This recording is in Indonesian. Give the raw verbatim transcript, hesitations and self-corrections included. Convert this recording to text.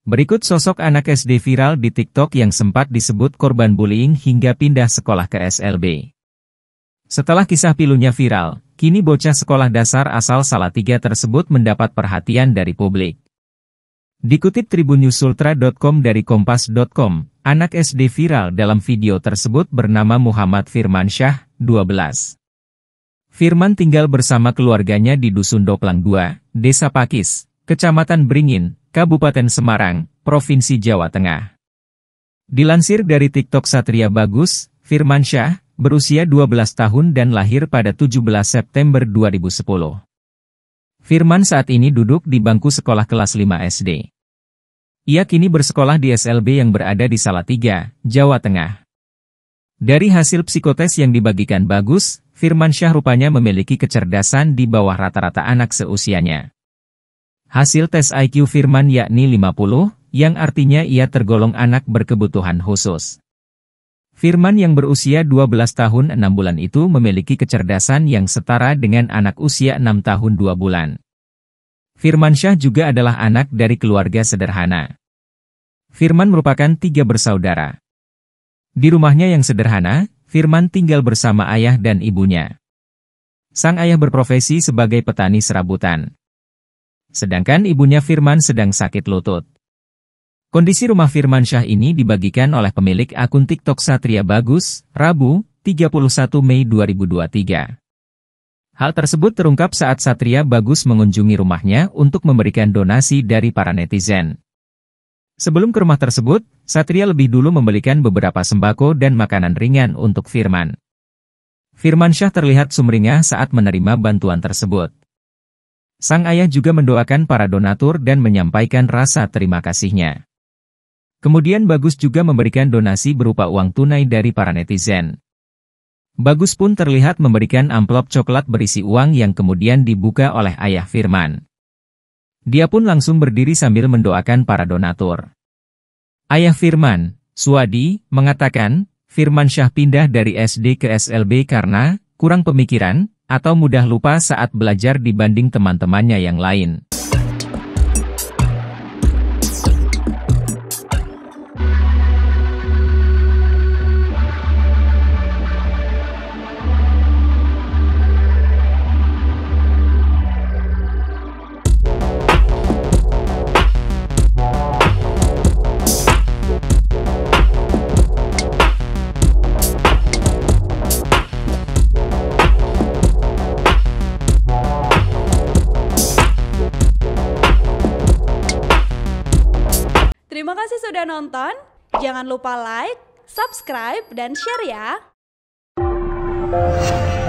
Berikut sosok anak S D viral di TikTok yang sempat disebut korban bullying hingga pindah sekolah ke S L B. Setelah kisah pilunya viral, kini bocah sekolah dasar asal Salatiga tersebut mendapat perhatian dari publik. Dikutip tribun news ultra dot com dari kompas dot com, anak S D viral dalam video tersebut bernama Muhammad Firmansyah, dua belas. Firman tinggal bersama keluarganya di Dusun Doplang dua, Desa Pakis, Kecamatan Beringin, Kabupaten Semarang, Provinsi Jawa Tengah. Dilansir dari TikTok Satria Bagus, Firmansyah berusia dua belas tahun dan lahir pada tujuh belas September dua ribu sepuluh. Firman saat ini duduk di bangku sekolah kelas lima S D. Ia kini bersekolah di S L B yang berada di Salatiga, Jawa Tengah. Dari hasil psikotes yang dibagikan Bagus, Firmansyah rupanya memiliki kecerdasan di bawah rata-rata anak seusianya. Hasil tes I Q Firman yakni lima puluh, yang artinya ia tergolong anak berkebutuhan khusus. Firman yang berusia dua belas tahun enam bulan itu memiliki kecerdasan yang setara dengan anak usia enam tahun dua bulan. Firmansyah juga adalah anak dari keluarga sederhana. Firman merupakan tiga bersaudara. Di rumahnya yang sederhana, Firman tinggal bersama ayah dan ibunya. Sang ayah berprofesi sebagai petani serabutan. Sedangkan ibunya Firman sedang sakit lutut. Kondisi rumah Firmansyah ini dibagikan oleh pemilik akun TikTok Satria Bagus, Rabu, tiga puluh satu Mei dua ribu dua puluh tiga. Hal tersebut terungkap saat Satria Bagus mengunjungi rumahnya untuk memberikan donasi dari para netizen. Sebelum ke rumah tersebut, Satria lebih dulu membelikan beberapa sembako dan makanan ringan untuk Firman. Firmansyah terlihat sumringah saat menerima bantuan tersebut. Sang ayah juga mendoakan para donatur dan menyampaikan rasa terima kasihnya. Kemudian Bagus juga memberikan donasi berupa uang tunai dari para netizen. Bagus pun terlihat memberikan amplop coklat berisi uang yang kemudian dibuka oleh ayah Firman. Dia pun langsung berdiri sambil mendoakan para donatur. Ayah Firman, Suwadi, mengatakan, Firmansyah pindah dari S D ke S L B karena kurang pemikiran atau mudah lupa saat belajar dibanding teman-temannya yang lain. Terima kasih sudah nonton, jangan lupa like, subscribe, dan share ya!